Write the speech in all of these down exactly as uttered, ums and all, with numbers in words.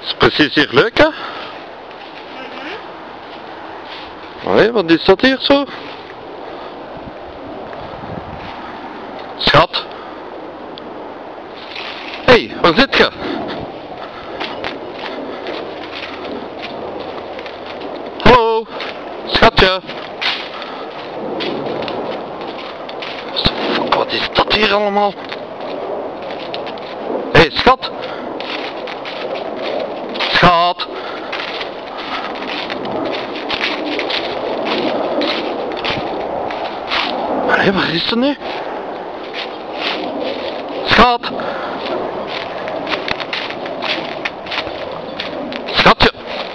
is precies hier leuk, hè? Allee, wat is dat hier zo? Schat. Hé, hey, waar zit je? Hallo, schatje. Fuck, wat is dat hier allemaal? Hé, hey, schat. Schat. Hé, waar is ze nu? Schat. Schatje.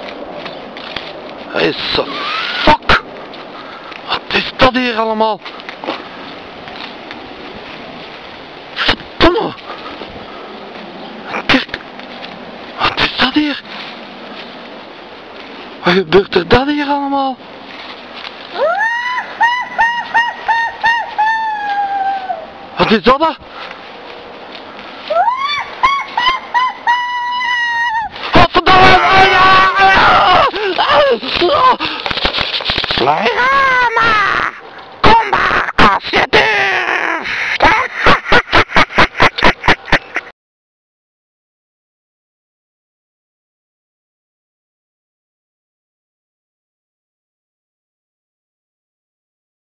Hé, zo. Fuck. Wat is dat hier allemaal? Verdomme. Kijk. Wat is dat hier? Wat gebeurt er dat hier allemaal? Wat is dat? Wat verdomme! Flavirama!